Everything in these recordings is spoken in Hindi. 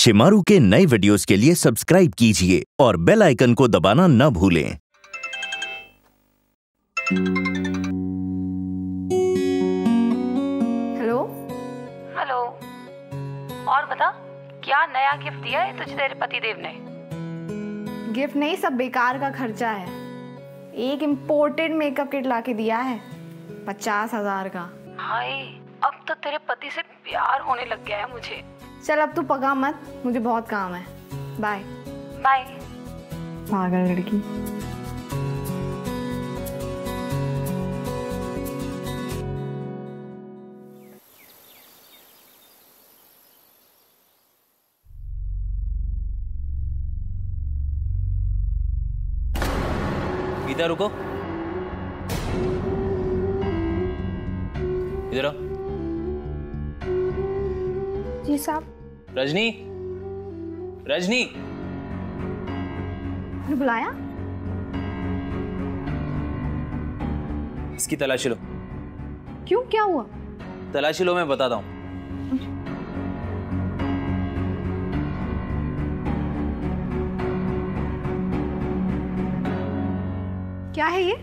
शिमारू के नए वीडियोस के लिए सब्सक्राइब कीजिए और बेल आइकन को दबाना न भूलें। Hello hello. और बता, क्या नया गिफ्ट दिया है तुझे तेरे पतिदेव ने? गिफ्ट नहीं, सब बेकार का खर्चा है। एक इम्पोर्टेड मेकअप किट लाके दिया है 50,000 का। हाय, अब तो तेरे पति से प्यार होने लग गया है मुझे। चल अब तू पका मत, मुझे बहुत काम है। Bye bye. पागल लड़की। इधर रुको, इधर आओ। जी साहब। रजनी, रजनी, बुलाया? इसकी तलाशी लो। क्यों, क्या हुआ? तलाशी लो, मैं बताता हूँ। क्या है ये?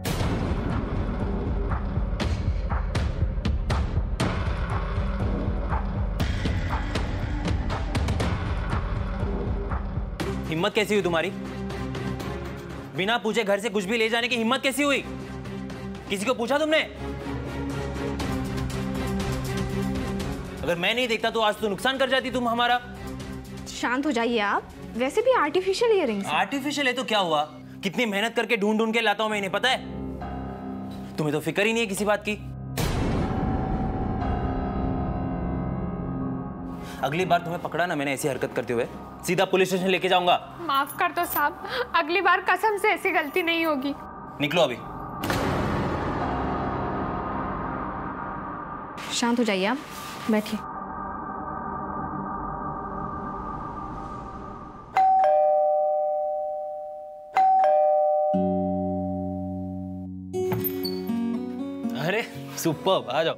हिम्मत कैसी हुई तुम्हारी? बिना पूछे घर से कुछ भी ले जाने की हिम्मत कैसी हुई? किसी को पूछा तुमने? अगर मैं नहीं देखता तो आज तो नुकसान कर जाती तुम हमारा। शांत हो जाइए आप। वैसे भी आर्टिफिशियल इयररिंग्स। आर्टिफिशियल है तो क्या हुआ? कितनी मेहनत करके ढूंढ ढूंढ के लाता हूं मैं, इन्हें पता है? तुम्हें तो फिक्र ही नहीं है किसी बात की। अगली बार तुम्हें पकड़ा ना मैंने ऐसी हरकत करते हुए, सीधा पुलिस स्टेशन लेके जाऊंगा। माफ कर दो साहब, अगली बार कसम से ऐसी गलती नहीं होगी। निकलो अभी। शांत हो जाइए आप, बैठिए। अरे सुपर्ब, आ जाओ।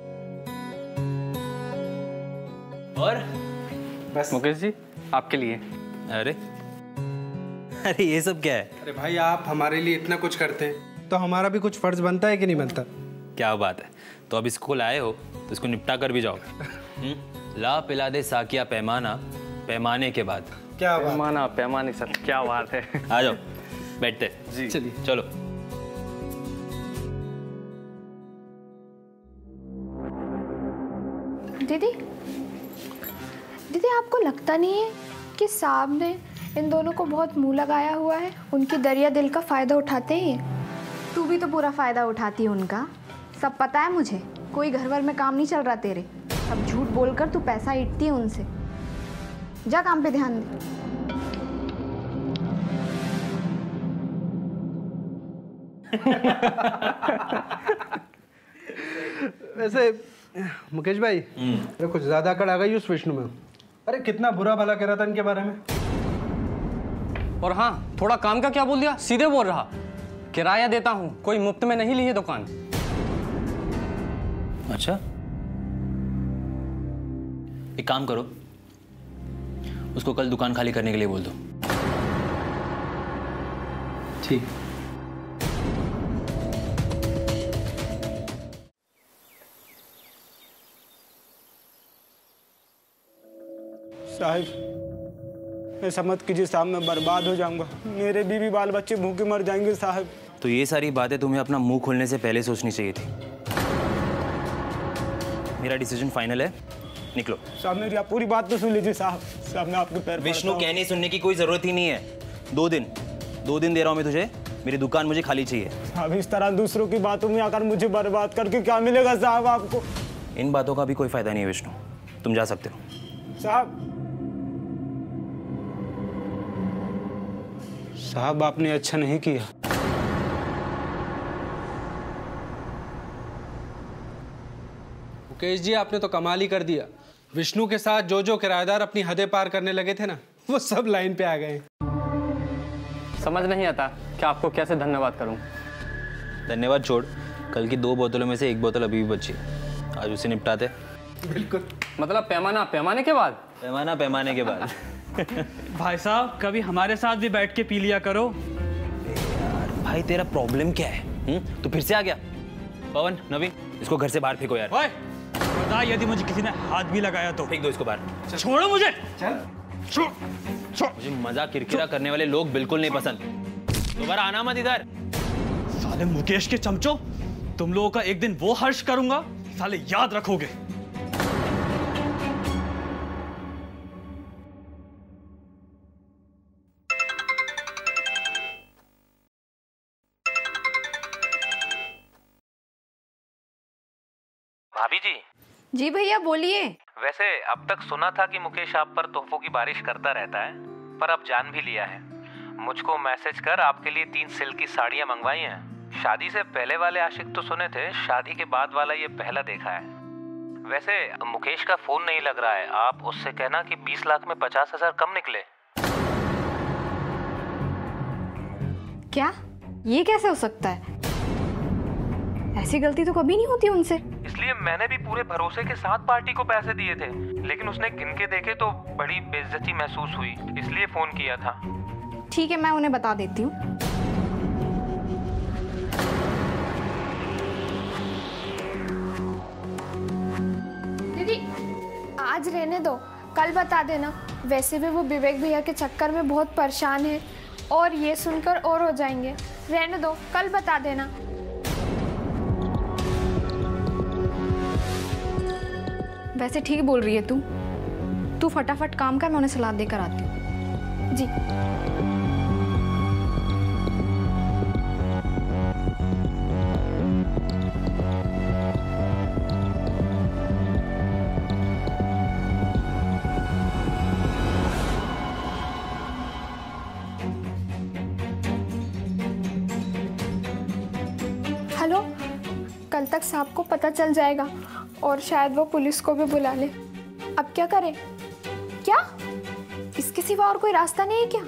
और बस मुकेश जी, आपके लिए। अरे अरे ये सब क्या है? अरे भाई, आप हमारे लिए इतना कुछ करते हैं तो हमारा भी कुछ फर्ज बनता है कि नहीं बनता? क्या बात है, तो अब इसको लाए हो तो इसको निपटा कर भी जाओ। ला पिला दे साकिया पैमाना, पैमाने के बाद। क्या बात? पैमाना पैमाने सर, क्या बात है। आ जाओ, बैठते जी चलिए चलो। दीदी, दीदी आपको लगता नहीं है कि साहब ने इन दोनों को बहुत मुंह लगाया हुआ है? उनकी दरिया दिल का फ़ायदा उठाते हैं। तू भी तो पूरा फ़ायदा उठाती है उनका, सब पता है मुझे। कोई घर भर में काम नहीं चल रहा तेरे, अब झूठ बोलकर तू पैसा ईटती है उनसे। जा काम पे ध्यान दे। वैसे मुकेश भाई, अरे कुछ ज्यादा अकड़ आ गई उस विष्णु में। अरे कितना बुरा भला कह रहा था इनके बारे में। और हाँ, थोड़ा काम का क्या बोल दिया, सीधे बोल रहा किराया देता हूँ, कोई मुफ्त में नहीं ली है दुकान। अच्छा, एक काम करो, उसको कल दुकान खाली करने के लिए बोल दो। ठीक। साहब ऐसा मत कीजिए साहब, मैं बर्बाद हो जाऊंगा। मेरे बीवी बाल बच्चे भूखे मर जाएंगे साहब। तो ये सारी बातें तुम्हें अपना मुंह खोलने से पहले सोचनी चाहिए थी। मेरा डिसीजन फाइनल है, निकलो। साहब मेरी आप पूरी बात तो सुन लीजिए साहब। साहब मैं आपके पैर विष्णु, कहने सुनने की कोई जरूरत ही नहीं है। 2 दिन दे रहा हूं मैं तुझे, मेरी दुकान मुझे खाली चाहिए। अब इस तरह दूसरों की बातों में आकर मुझे बर्बाद करके क्या मिलेगा साहब आपको? इन बातों का भी कोई फायदा नहीं है विष्णु, तुम जा सकते हो। साहब आपने अच्छा नहीं किया। मुकेश जी, आपने तो कमाल ही कर दिया। विष्णु के साथ जो जो किराएदार अपनी हदें पार करने लगे थे ना, वो सब लाइन पे आ गए। समझ नहीं आता कि आपको कैसे धन्यवाद करूं। धन्यवाद छोड़, कल की 2 बोतलों में से 1 बोतल अभी भी बची है, आज उसे निपटाते। बिल्कुल। मतलब पैमाना पैमाने के बाद? पैमाना पैमाने के बाद। भाई साहब कभी हमारे साथ भी बैठ के पी लिया करो। यार भाई तेरा प्रॉब्लम क्या है? तू फिर से आ गया? पवन, नवीन, इसको घर से बाहर फेंको यार। ओए, बता यदि मुझे किसी ने हाथ भी लगाया तो फेंक दो इसको बाहर। छोड़ो मुझे। मुझे मजाक किरकिरा करने वाले लोग बिल्कुल नहीं पसंद। दोबारा आना मत इधर। साले मुकेश के चमचो, तुम लोगों का एक दिन वो हर्ष करूंगा, साले याद रखोगे। भाभी जी। जी भैया बोलिए। वैसे अब तक सुना था कि मुकेश आप पर तोहफों की बारिश करता रहता है, पर अब जान भी लिया है। मुझको मैसेज कर आपके लिए 3 सिल्क की साड़ियाँ मंगवाई हैं। शादी से पहले वाले आशिक तो सुने थे, शादी के बाद वाला ये पहला देखा है। वैसे मुकेश का फोन नहीं लग रहा है, आप उससे कहना कि 20 लाख में 50,000 कम निकले। क्या? ये कैसे हो सकता है? ऐसी गलती तो कभी नहीं होती उनसे। इसलिए मैंने भी पूरे भरोसे के साथ पार्टी को पैसे दिए थे, लेकिन उसने गिन के देखे तो बड़ी बेइज्जती महसूस हुई, इसलिए फोन किया था। ठीक है, मैं उन्हें बता देती हूँ। दीदी आज रहने दो, कल बता देना। वैसे भी वो विवेक भैया के चक्कर में बहुत परेशान है और ये सुनकर और हो जाएंगे। रहने दो, कल बता देना। वैसे ठीक बोल रही है तू फटाफट काम कर, मैं उन्हें सलाद देकर आती हूँ। जी। हेलो, कल तक साहब को पता चल जाएगा और शायद वो पुलिस को भी बुला ले। अब क्या करें? क्या इसके सिवा और कोई रास्ता नहीं है क्या?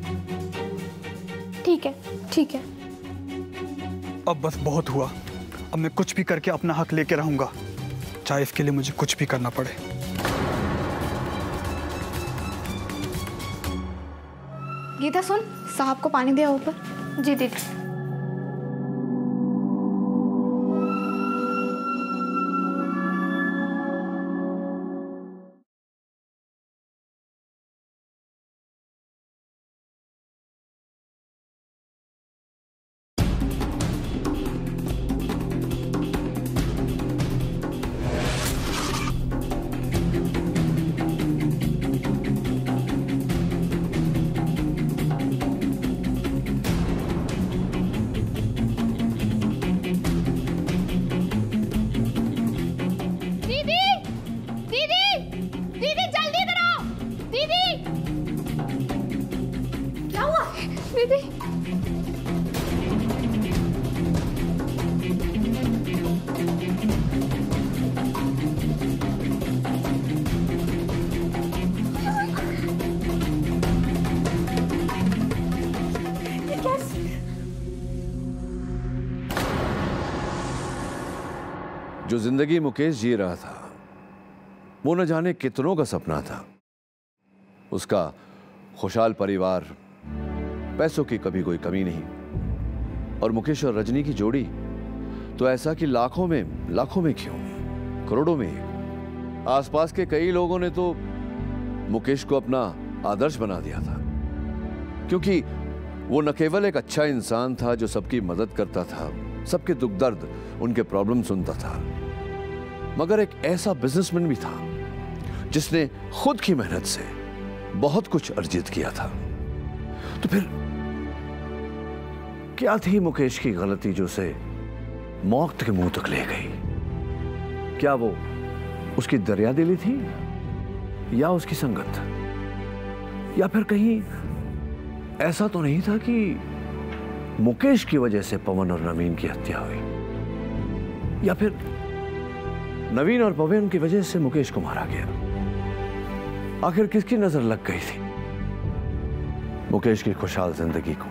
ठीक है, ठीक है। अब बस बहुत हुआ, अब मैं कुछ भी करके अपना हक लेके रहूंगा, चाहे इसके लिए मुझे कुछ भी करना पड़े। गीता सुन, साहब को पानी दिया ऊपर। जी दीदी। जो जिंदगी मुकेश जी रहा था वो न जाने कितनों का सपना था। उसका खुशहाल परिवार, पैसों की कभी कोई कमी नहीं, और मुकेश और रजनी की जोड़ी तो ऐसा कि लाखों में क्यों करोड़ों में। आसपास के कई लोगों ने तो मुकेश को अपना आदर्श बना दिया था, क्योंकि वो न केवल एक अच्छा इंसान था जो सबकी मदद करता था, सबके दुख दर्द, उनके प्रॉब्लम सुनता था, मगर एक ऐसा बिजनेसमैन भी था जिसने खुद की मेहनत से बहुत कुछ अर्जित किया था। तो फिर क्या थी मुकेश की गलती जो उसे मौत के मुंह तक ले गई? क्या वो उसकी दरियादिली थी, या उसकी संगत, या फिर कहीं ऐसा तो नहीं था कि मुकेश की वजह से पवन और नवीन की हत्या हुई, या फिर नवीन और पवन की वजह से मुकेश को मारा गया? आखिर किसकी नजर लग गई थी मुकेश की खुशहाल जिंदगी को?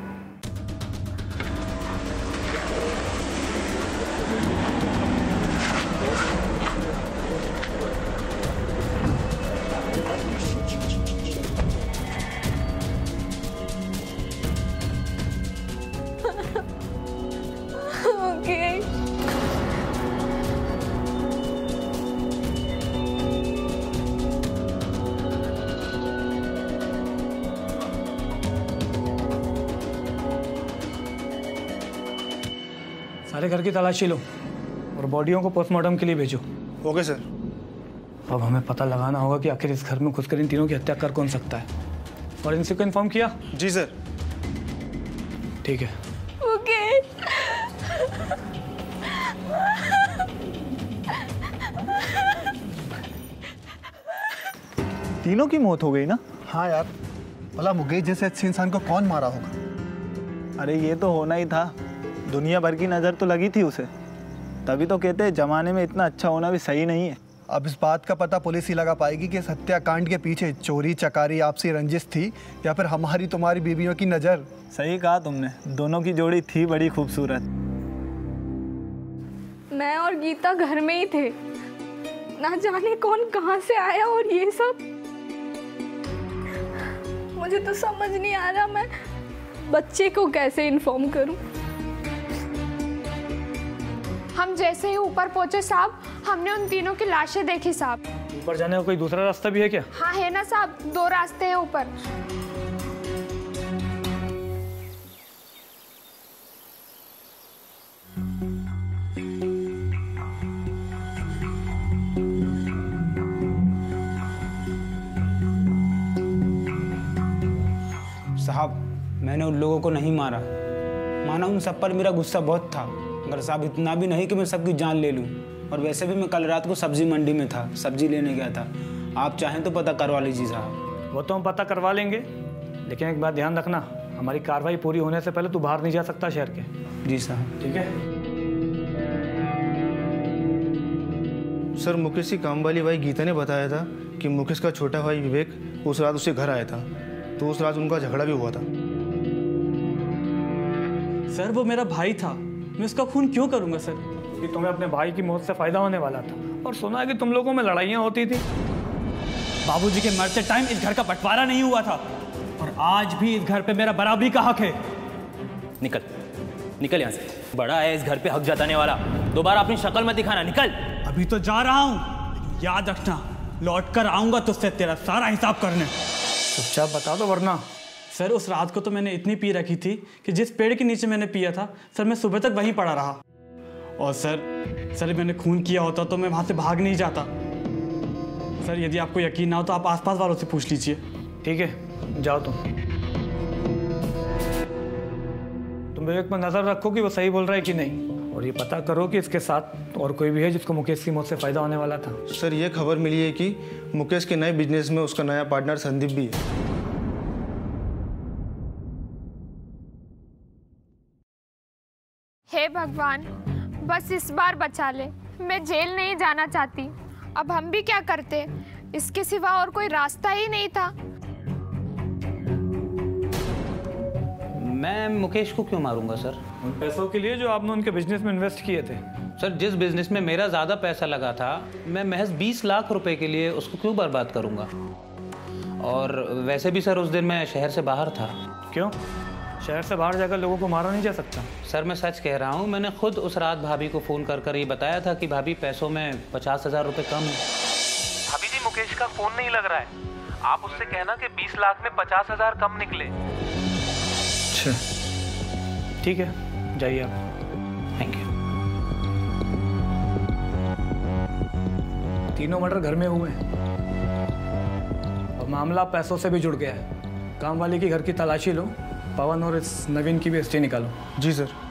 सारे घर की तलाशी लो और बॉडियों को पोस्टमार्टम के लिए भेजो। Okay sir. अब हमें पता लगाना होगा कि आखिर इस घर में घुसकर इन तीनों की हत्या कर कौन सकता है। और इनसे को इन्फॉर्म किया? जी सर। ठीक है। मुकेश, तीनों की मौत हो गई ना? हाँ यार, भला मुकेश जैसे अच्छे इंसान को कौन मारा होगा? अरे ये तो होना ही था, दुनिया भर की नज़र तो लगी थी उसे, तभी तो कहते हैं जमाने में इतना अच्छा होना भी सही नहीं है। अब इस बात का पता पुलिस ही लगा पाएगी कि इस हत्याकांड के पीछे चोरी चकारी आपसी रंजिश थी या फिर हमारी तुम्हारी बीवियों की नज़र। सही कहा तुमने, दोनों की जोड़ी थी बड़ी खूबसूरत। मैं और गीता घर में ही थे, ना जाने कौन कहाँ से आया और ये सब मुझे तो समझ नहीं आ रहा मैं बच्चे को कैसे इन्फॉर्म करूं। हम जैसे ही ऊपर पहुंचे साहब, हमने उन तीनों की लाशें देखी साहब। ऊपर जाने का कोई दूसरा रास्ता भी है क्या? हाँ है ना साहब, 2 रास्ते हैं ऊपर। साहब, मैंने उन लोगों को नहीं मारा, माना उन सब पर मेरा गुस्सा बहुत था, मगर साहब इतना भी नहीं कि मैं सबकी जान ले लूं। और वैसे भी मैं कल रात को सब्जी मंडी में था, सब्जी लेने गया था। आप चाहें तो पता करवा लीजिए साहब। वो तो हम पता करवा लेंगे, लेकिन एक बात ध्यान रखना, हमारी कार्रवाई पूरी होने से पहले तू बाहर नहीं जा सकता शहर के। जी साहब। ठीक है सर, मुकेश की काम वाली भाई गीता ने बताया था कि मुकेश का छोटा भाई विवेक उस रात उसके घर आया था, तो उस रात उनका झगड़ा भी हुआ था। सर वो मेरा भाई था, मैं उसका खून क्यों करूंगा सर? कि तुम्हें अपने भाई की मौत से फायदा होने वाला था, और सुना है कि तुम लोगों में लड़ाइयाँ होती थी। बाबूजी के मरते टाइम इस घर का बंटवारा नहीं हुआ था, और आज भी इस घर पे मेरा बराबरी का हक है। निकल निकल यहाँ से, बड़ा है इस घर पे हक जताने वाला, दोबारा अपनी शक्ल मत दिखाना, निकल। अभी तो जा रहा हूँ, याद रखना लौट कर आऊंगा तुझसे तेरा सारा हिसाब करने। चुपचाप बता दो वरना। सर उस रात को तो मैंने इतनी पी रखी थी कि जिस पेड़ के नीचे मैंने पिया था सर, मैं सुबह तक वहीं पड़ा रहा। और सर मैंने खून किया होता तो मैं वहाँ से भाग नहीं जाता। सर यदि आपको यकीन ना हो तो आप आसपास वालों से पूछ लीजिए। ठीक है, जाओ तुम विवेक पर नजर रखो कि वो सही बोल रहा है कि नहीं, और ये पता करो कि इसके साथ और कोई भी है जिसको मुकेश की मौत से फायदा होने वाला था। सर, ये खबर मिली है कि मुकेश के नए बिजनेस में उसका नया पार्टनर संदीप भी है। हे भगवान, बस इस बार बचा ले, मैं जेल नहीं जाना चाहती। अब हम भी क्या करते, इसके सिवा और कोई रास्ता ही नहीं था। मैं मुकेश को क्यों मारूंगा सर? उन पैसों के लिए जो आपने उनके बिजनेस में इन्वेस्ट किए थे। सर जिस बिजनेस में मेरा ज़्यादा पैसा लगा था, मैं महज 20 लाख रुपए के लिए उसको क्यों बर्बाद करूंगा? और वैसे भी सर उस दिन मैं शहर से बाहर था। क्यों? शहर से बाहर जाकर लोगों को मारा नहीं जा सकता? सर मैं सच कह रहा हूँ, मैंने खुद उस रात भाभी को फ़ोन कर ये बताया था कि भाभी पैसों में 50,000 रुपये कम है। भाभी जी, मुकेश का फ़ोन नहीं लग रहा है, आप उससे कहना कि 20 लाख में 50,000 कम निकले। अच्छा ठीक है, जाइए आप। Thank you. तीनों मर्डर घर में हुए हैं और मामला पैसों से भी जुड़ गया है। काम वाले की घर की तलाशी लो, पवन और इस नवीन की भी हिस्ट्री निकालो। जी सर।